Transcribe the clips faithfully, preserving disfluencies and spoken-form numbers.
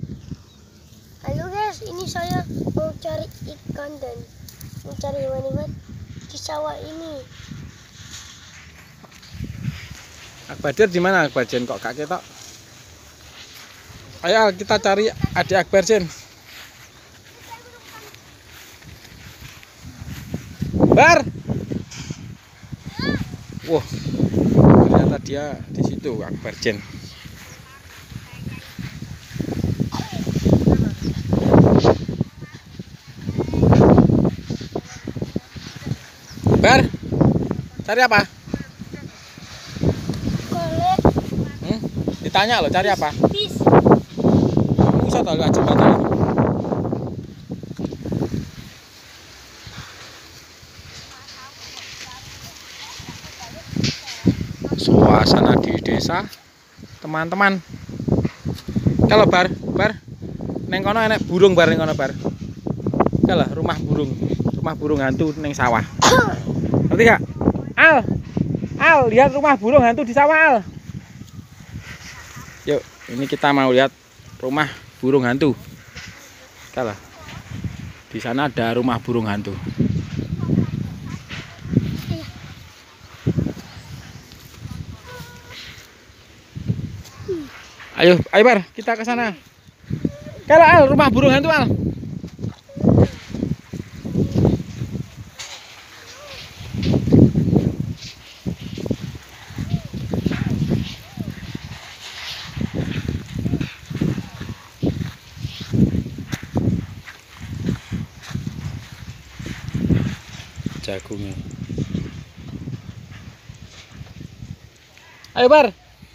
Halo guys, ini saya mau cari ikan dan mau cari hewan-hewan di sawah ini. Akbar di mana Akbar Jen kok kakek tok? Ayo kita cari adik Akbar Jen. Bar. Wah, ternyata dia di situ Akbar Jen. Bar, cari apa? Kolek. Hmm? Ditanya loh, cari apa? Bis. Bisa tahu aja jembatan. Suasana di desa, teman-teman. Kalau bar, bar, neng kono enek burung bar neng kono bar. Kalau rumah burung, rumah burung hantu neng sawah. Ngerti gak? Al, Al, lihat rumah burung hantu di sawah Al. Yuk, ini kita mau lihat rumah burung hantu. Kalau di sana ada rumah burung hantu. Ayo, ayo Bar, kita ke sana. Kalau Al, rumah burung hantu Al. Jagungnya. Ayo Bar.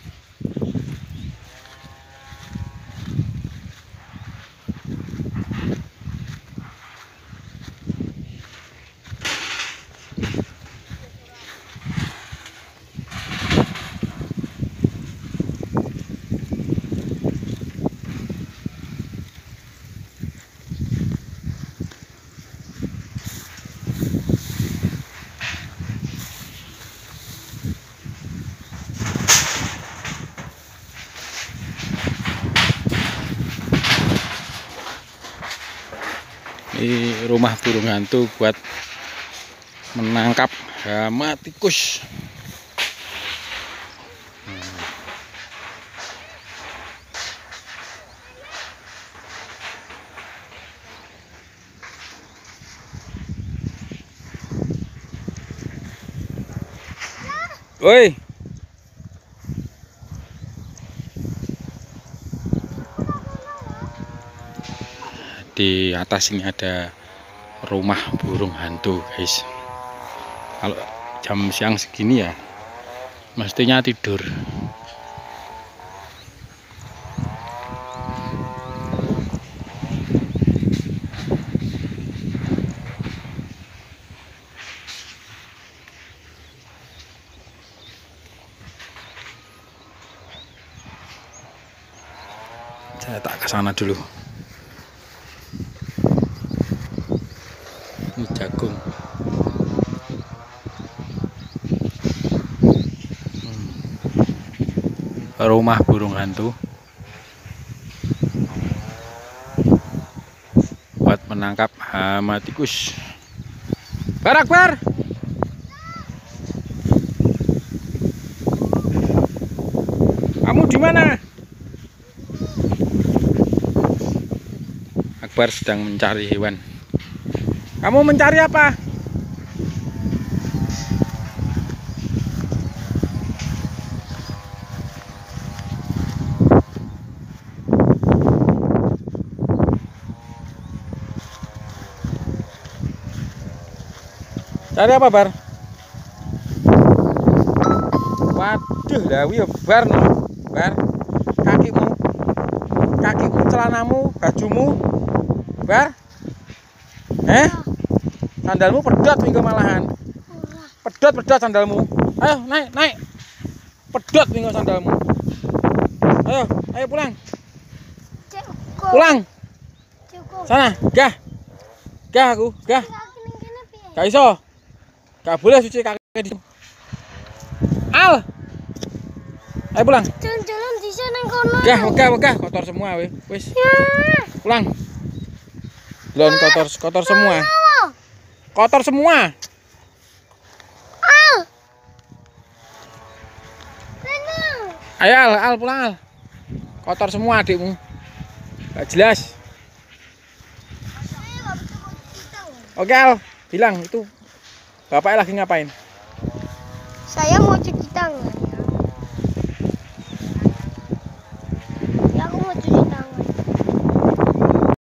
Ini rumah burung hantu buat menangkap hama tikus. Woi. Di atas ini ada rumah burung hantu guys. Kalau jam siang segini ya mestinya tidur. Saya tak ke sana dulu. Ini jagung. Hmm. Rumah burung hantu buat menangkap hama tikus. Bar Akbar. Kamu di mana? Akbar sedang mencari hewan. Kamu mencari apa? Cari apa Bar? Waduh, dawi Bar no. Bar, kakimu, kakimu, celanamu, bajumu, Bar, eh? Sandalmu pedot minggu malahan. Pedot pedot sandalmu. Ayo naik naik. Pedot minggu sandalmu. Ayo ayo pulang. Pulang. Sana gah. Gah aku gah. Gak iso. Gak boleh cuci kaki di. Al. Ayo pulang. Jalan-jalan di sana kono. Wegah, wegah, wegah, kotor semua we. Wis. Ya. Pulang. Lon kotor, kotor semua. Kotor semua. Al. Renang. Ayo Al, Al pulang Al. Kotor semua adikmu. Gak jelas. Oke Al, bilang itu bapaknya lagi ngapain? Saya mau cuci tangan.